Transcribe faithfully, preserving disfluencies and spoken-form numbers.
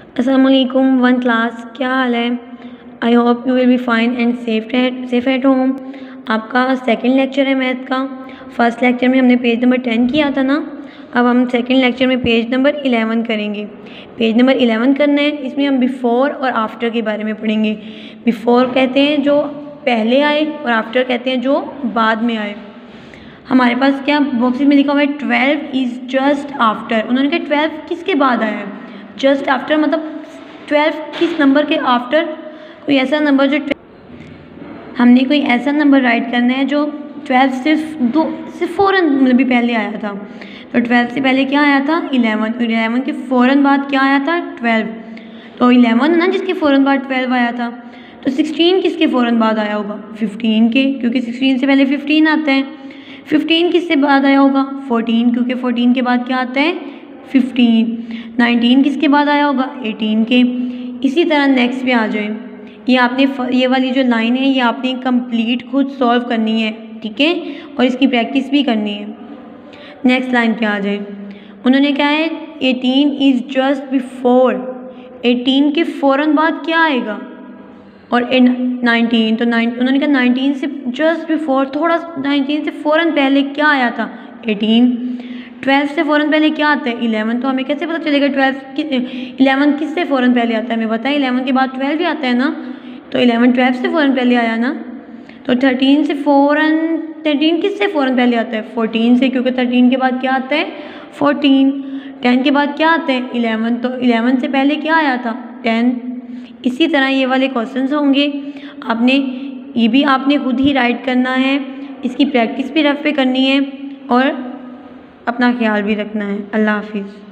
अस्सलाम वालेकुम one class, क्या हाल है? I hope you will be fine and safe safe at home. आपका सेकंड लेक्चर है मैथ का। फर्स्ट लेक्चर में हमने पेज नंबर टेन किया था ना, अब हम सेकंड लेक्चर में पेज नंबर इलेवन करेंगे। पेज नंबर इलेवन करना है, इसमें हम बिफ़ोर और आफ्टर के बारे में पढ़ेंगे। बिफ़ोर कहते हैं जो पहले आए और आफ्टर कहते हैं जो बाद में आए। हमारे पास क्या बॉक्सेस में लिखा हुआ है ट्वेल्व इज़ जस्ट आफ्टर। उन्होंने कहा ट्वेल्व किसके बाद आया है? जस्ट आफ्टर मतलब ट्वेल्व किस नंबर के आफ्टर? कोई ऐसा नंबर जो हमने कोई ऐसा नंबर राइट करना है जो ट्वेल्व सिर्फ दो सिर्फ फ़ौरन मतलब भी पहले आया था। तो ट्वेल्व से पहले क्या आया था? इलेवन। और इलेवन के फ़ौरन बाद क्या आया था? ट्वेल्व। तो इलेवन ना जिसके फ़ौरन बाद ट्वेल्व आया था। तो सिक्सटीन किसके फ़ौरन बाद आया होगा? फिफ्टीन के, क्योंकि सिक्सटीन से पहले फिफ्टीन आता है। फिफ्टीन किससे बाद आया होगा? फोर्टीन, क्योंकि फोर्टीन के बाद क्या आता है? फिफ्टीन। नाइनटीन किसके बाद आया होगा? एटीन के। इसी तरह नेक्स्ट पे आ जाए। ये आपने ये वाली जो लाइन है ये आपने कंप्लीट खुद सॉल्व करनी है, ठीक है, और इसकी प्रैक्टिस भी करनी है। नेक्स्ट लाइन पे आ जाए। उन्होंने क्या है? Eighteen is just before. Eighteen के फ़ौरन बाद क्या आएगा? और नाइनटीन, तो नाइन उन्होंने कहा नाइनटीन से जस्ट बिफोर, थोड़ा नाइनटीन से फ़ौरन पहले क्या आया था? एटीन। ट्वेल्व से फ़ौरन पहले क्या आता है? इलेवन। तो हमें कैसे पता चलेगा ट्वेल्व कि इलेवन किससे फ़ौरन पहले आता है? हमें पता है इलेवन के बाद ट्वेल्व ही आता है ना, तो इलेवन ट्वेल्व से फ़ौरन पहले आया ना। तो थर्टीन से फ़ौरन थर्टीन किससे फ़ौरन पहले आता है? फोर्टीन से, क्योंकि थर्टीन के बाद क्या आता है? फोर्टीन। टेन के बाद क्या आता है? इलेवन। तो इलेवन से पहले क्या आया था? टेन। इसी तरह ये वाले क्वेश्चंस होंगे, आपने ये भी आपने खुद ही राइट करना है, इसकी प्रैक्टिस भी रफ पे करनी है और अपना ख्याल भी रखना है। अल्लाह हाफिज़।